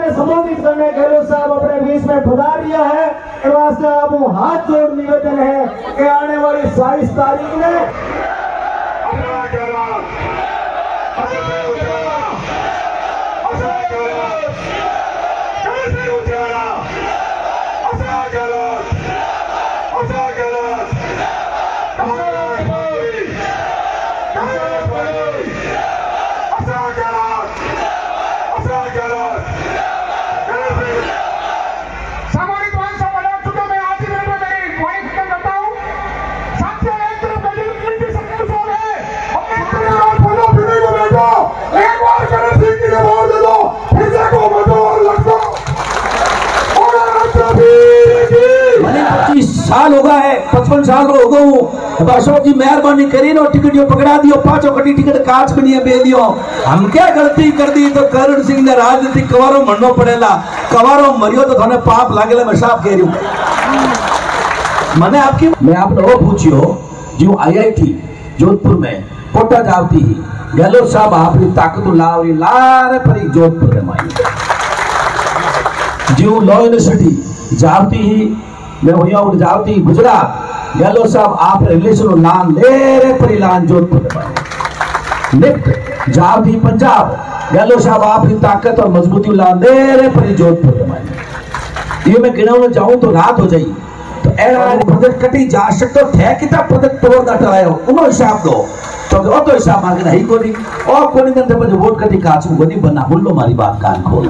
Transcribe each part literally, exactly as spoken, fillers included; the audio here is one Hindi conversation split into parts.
ने संबोधित करने गहलोत साहब अपने बीच में पधार दिया है। इस वास्ते अब हाथ जोड़ निवेदन है कि आने वाली साइस तारीख में साल होगा है पचपन साल हो गो हूँ अशोक जी मेहरबानी करी नो टिकट यो पकड़ा दियो पांचों कटी टिकट काच में नहीं बे दियो। हम क्या गलती कर दी तो करण सिंह ने राजनीति कवारो मरनो पड़ेला कवारो मरियो तो थाने पाप लागेला मैं साफ कह रही हूँ। मैंने आपकी मैं आपने वो पूछियो जो आईआईटी जोधपुर में कोटा जाती ही गहलोत साहब आपकी ताकत लावरी लारे परी जोधपुर में माई जो लॉ यूनिवर्सिटी जाती ही मैं वहीं उठ जाती गुजरात गहलोत साहब आप रिलेशन लान ले रे परी लान जोधपुर में निफ्ट जाती पंजाब गहलोत साहब आपकी ताकत और मजबूती लान ले रे परी जोधपुर में ये मैं गिनाने जाऊं तो रात हो जाई तो एरा पदक कटी जा सकतो थे किता पदक तोड़ दा टरायो उनो हिसाब दो तो ओ तो हिसाब मांगे नहीं कोनी और कोनी दिन पे वोट कटी काच में कोनी बना बोलो मारी बात कान खोल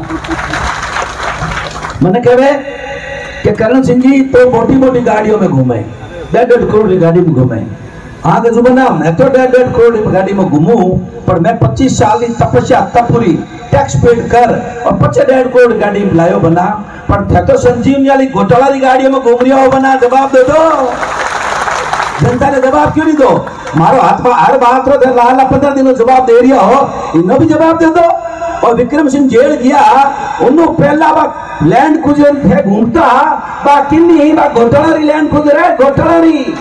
मैंने कहवे कि करण सिंह जी तो मोटी मोटी गाड़ियों में घूमे डेढ़ डेढ़ करोड़ की गाड़ी में घूमे हाँ तो जुबना मैं तो डेढ़ डेढ़ करोड़ की गाड़ी में घूमू पर मैं पच्चीस साल की तपस्या तपूरी टैक्स पेड कर और पच्चीस डेढ़ करोड़ की गाड़ी में लायो बना पर थे तो संजीवनी वाली घोटाला की गाड़ियों में घूम रहा हो बना जवाब दे दो जनता ने जवाब क्यों नहीं दो मारो हाथ में हर बात रो लाला पंद्रह दिनों जवाब दे रहा हो इन्हों भी जवाब दे दो। और विक्रम सिंह जेल गया उन्होंने पहला बार लैंड कुजर थे घूमता बाकी नहीं बा घोटाला लैंड कुजर है घोटाला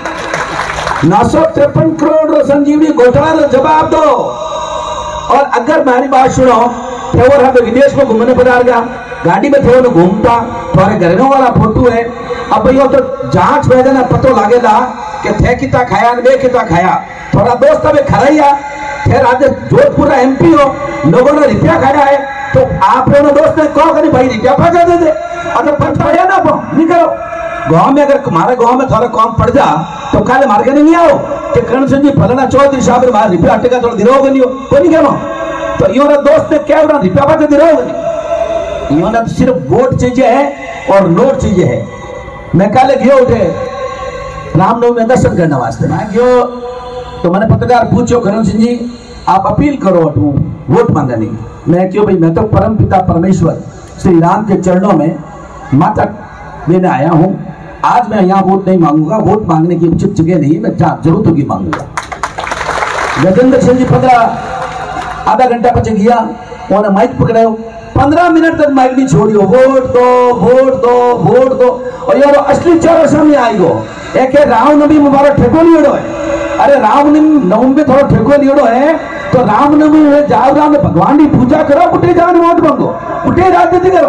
नौ सौ तिरपन करोड़ संजीवनी घोटाला जवाब दो। और अगर मेरी बात सुनो थे वो हम विदेश में घूमने पधार गया गाड़ी में थे वो घूमता थोड़े घरों वाला फोटो है अब भाई तो जांच में देना पतो लागेला कि थे किता खाया वे किता खाया थोड़ा दोस्त अबे खराइया थे राज्य जोधपुर एमपी हो लोगों ने रुपया खाया है तो आप लोगों दोस्त ने कहो करी भाई रुपया पैसा दे दे अगर पछाया ना नहीं करो गांव में अगर हमारे गांव में थोड़ा कम पड़ जा तो काले मार्ग नहीं आओ कि करण सिंह जी फलाना चौधरी साहब मार रुपया अटेगा थोड़ा दिनों नहीं हो कोई नहीं कहना तो यो दोस्त ने क्या होना रुपया पैसा दिनों नहीं यो ना सिर्फ वोट चाहिए है और नोट चाहिए है। मैं काले गयो उठे रामनवमी में दर्शन करने वास्ते मैं गयो तो मैंने पत्रकार पूछो करण सिंह जी आप अपील करो अटू वोट मांगने मैं क्यों भाई मैं तो परम पिता परमेश्वर श्री राम के चरणों में माता देने आया हूँ आज मैं यहाँ वोट नहीं मांगूंगा वोट मांगने की उचित जगह नहीं मैं जरूरत होगी मांगूंगा। गजेंद्र सिंह जी पंद्रह आधा घंटा पचे गया उन्होंने माइक पकड़ायो पंद्रह मिनट तक माइक नहीं छोड़ियो वोट दो वोट दो वोट दो और यार असली चेहरा सामने आई गो एक रामनवमी मुबारक ठेको लियो है अरे रामनवमी में थोड़ा ठेको लियो है तो रामनवमी में जाओ राम भगवान की पूजा करो उठे जान वोट मांगो उठे राजनीति करो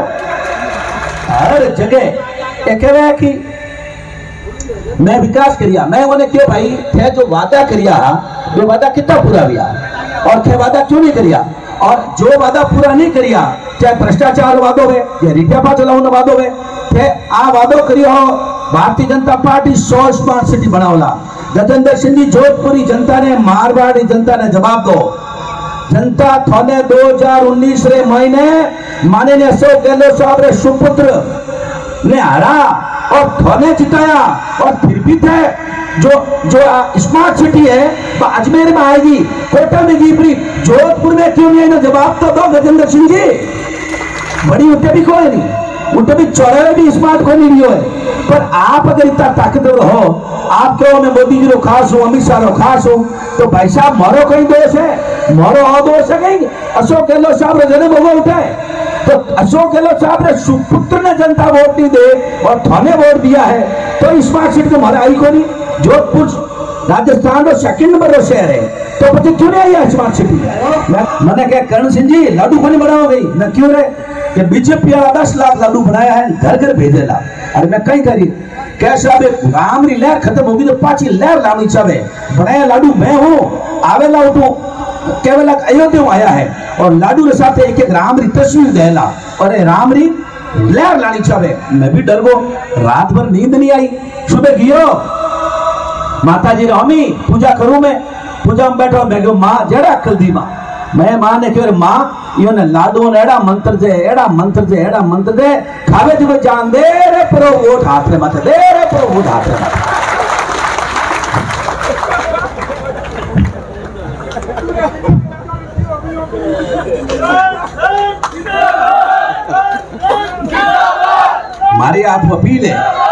हर जगह एक कि मैं विकास करिया मैं उन्हें क्यों भाई थे जो वादा करिया वो वादा कितना पूरा हुआ और थे वादा क्यों नहीं करिया और जो वादा पूरा नहीं करिया चाहे भ्रष्टाचार वादो है या रिटापा चलाओ वादो है थे आ वादो करियो भारतीय जनता पार्टी सौ स्मार्ट सिटी बनावला गजेंद्र सिंह जी जोधपुरी जनता ने मारवाड़ी जनता ने जवाब दो जनता थाने दो हजार उन्नीस रे महीने माननीय अशोक गहलोत साहब रे सुपुत्र ने हरा और थाने जिताया और फिर भी थे जो जो स्मार्ट सिटी है वो अजमेर में आएगी कोटा में गिरी जोधपुर में क्यों नहीं जवाब तो दो गजेंद्र सिंह जी बड़ी उठे भी कोई नहीं उठे भी चौराहे भी स्मार्ट को नहीं लियो है पर आप अगर इतना ताकतवर हो आप क्यों मैं मोदी जी रो खास हूँ अमित शाह रो खास हूँ तो भाई साहब मारो कहीं दोष है मारो और दोष है कहीं अशोक गहलोत साहब रो जन्म हुआ उठा है तो अशोक गहलोत साहब ने सुपुत्र ने जनता वोट नहीं दे और थाने वोट दिया है तो स्मार्ट सिटी तो हमारा आई को नहीं जोधपुर राजस्थान रो सेकंड नंबर रो शहर है तो पता क्यों नहीं आई स्मार्ट सिटी मैंने क्या करण सिंह जी लाडू को नहीं बनाओ गई न क्यों रहे कि बीजेपी वाला दस लाख लाडू बनाया है, घर घर भेजेला। अरे मैं कहीं करी कैसे अब राम री लहर खत्म होगी तो पाची लहर लानी चाहे, बनाया लाडू मैं हूँ। आवेला उठो केवल अयोध्या में आया है और लाडू के साथ एक एक राम री तस्वीर देला और राम री लहर लानी चाहे। मैं भी डर गो, रात भर नींद नहीं आई। सुबह गियो माता जी अमी पूजा करूं, मैं पूजा में बैठो, मैं माँ जड़ा अक्ल दी माँ, मैं माँ ने कहो माँ यो ने लाडू ने एड़ा मंत्र जे एड़ा मंत्र जे एड़ा मंत्र दे खावे जब जान दे रे प्रो वोट हाथ रे मत दे रे प्रो वोट हाथ रे मत। मारी आप अपील है